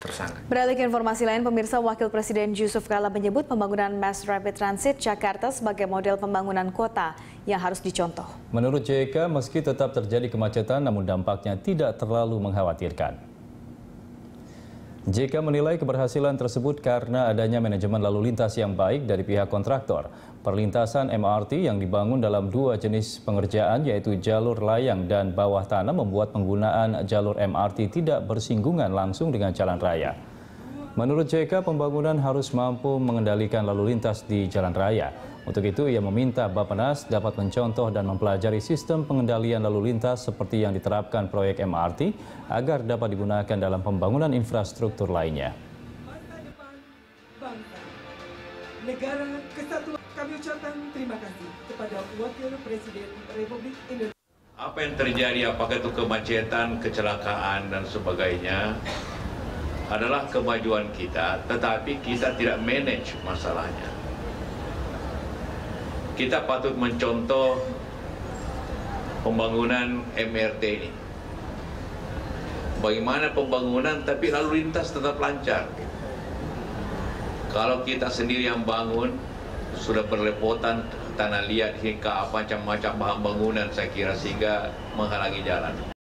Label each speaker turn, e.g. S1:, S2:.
S1: tersangka.
S2: Beralih ke informasi lain, pemirsa, Wakil Presiden Yusuf Kala menyebut pembangunan Mass Rapid Transit Jakarta sebagai model pembangunan kota yang harus dicontoh.
S3: Menurut JK, meski tetap terjadi kemacetan, namun dampaknya tidak terlalu mengkhawatirkan. JK menilai keberhasilan tersebut karena adanya manajemen lalu lintas yang baik dari pihak kontraktor. Perlintasan MRT yang dibangun dalam dua jenis pengerjaan, yaitu jalur layang dan bawah tanah, membuat penggunaan jalur MRT tidak bersinggungan langsung dengan jalan raya. Menurut JK, pembangunan harus mampu mengendalikan lalu lintas di jalan raya. Untuk itu, ia meminta Bappenas dapat mencontoh dan mempelajari sistem pengendalian lalu lintas seperti yang diterapkan proyek MRT agar dapat digunakan dalam pembangunan infrastruktur lainnya.
S4: Masa depan bangsa, negara kesatuan. Kami ucapkan terima kasih kepada Wakil Presiden Republik Indonesia.
S5: Apa yang terjadi, apakah itu kemacetan, kecelakaan, dan sebagainya, adalah kemajuan kita, tetapi kita tidak manage masalahnya. Kita patut mencontoh pembangunan MRT ini. Bagaimana pembangunan tapi lalu lintas tetap lancar. Kalau kita sendiri yang bangun, sudah berlepotan tanah liat hingga macam-macam bahan bangunan, saya kira, sehingga menghalangi jalan.